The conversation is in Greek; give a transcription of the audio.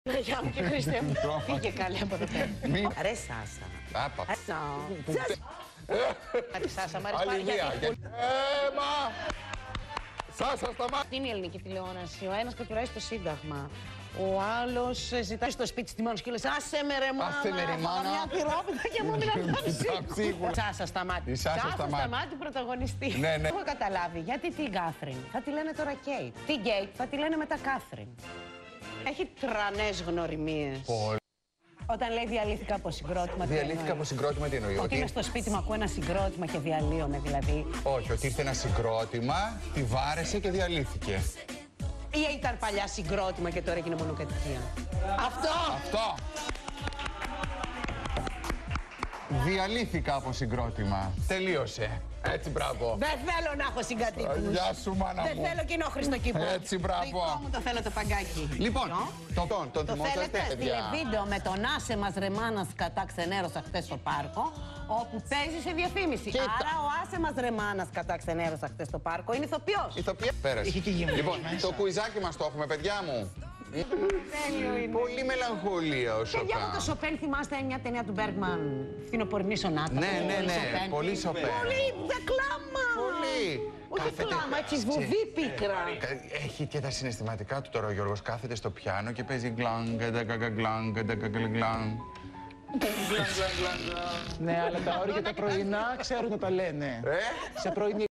Γεια μου και Χριστέ μου. Φύγε καλή από εδώ πέρα. Ρε Σάσα. Σάσα, μ' αρέσει πάρα πολύ. Σάσα, σταμάτη. Είναι η ελληνική τηλεόραση. Ο ένας κατουράει στο Σύνταγμα. Ο άλλος ζητάει στο σπίτι στη μόνος και λες άσε με ρε μάνα. Άσε με ρε μάνα. Μια τυρόπιτα και μου μιλάνε ψίγουρα. Σάσα Σταμάτη. Σάσα Σταμάτη πρωταγωνιστή. Ναι, ναι. Έχω καταλάβει γιατί την Κάθριν θα τη λένε τώρα Κέιτ. Την Κέιτ θα τη λένε μετά Κάθριν. Έχει τρανές γνωριμίες. Όταν λέει διαλύθηκα από συγκρότημα. Διαλύθηκα από συγκρότημα, τι εννοεί? Ότι είμαι στο σπίτι μου, ακούω ένα συγκρότημα και διαλύομαι δηλαδή. Όχι, ότι ήρθε ένα συγκρότημα, τη βάρεσε και διαλύθηκε. Ή ήταν παλιά συγκρότημα και τώρα έγινε μονοκατοικία. Αυτό! Διαλύθηκα από συγκρότημα. Τελείωσε. Έτσι, μπράβο. Δεν θέλω να έχω συγκατοίκους. Γεια σου, μάνα μου. Δεν θέλω κοινό Χριστοκύπρο. Έτσι, μπράβο. Δικό μου το θέλω το παγκάκι. Λοιπόν, τον το θέλετε? Τηλεβίντεο με τον άσε μας ρε μάνας κατά ξενέρωσα χτες στο πάρκο, όπου παίζει σε διαφήμιση. Άρα ο άσε μας ρε μάνας κατά ξενέρωσα χτες στο πάρκο είναι ηθοποιός. Πέρασε. Λοιπόν, το κουιζάκι μας το έχουμε, παιδιά μου. Τέλειο είναι. Πολύ μελαγχολία ο Σοπέν. Παιδιά μου, το Σοπέν θυμάστε μια ταινία του Μπέργκμαν, Φθινοπορεινή Σονάτα. Ναι, πολύ Σοπέν. Πολύ, δεν κλάμα. Πολύ. Όχι κλάμα, έτσι βουβή πίκρα. Έχει και τα συναισθηματικά του τώρα ο Γιώργος. Κάθεται στο πιάνο και παίζει γκλάνγκ, γκλάνγκ, γκλάνγκ. Ναι, αλλά τα όρια και τα πρωινά ξέρουν να τα λένε. Σε πρωινή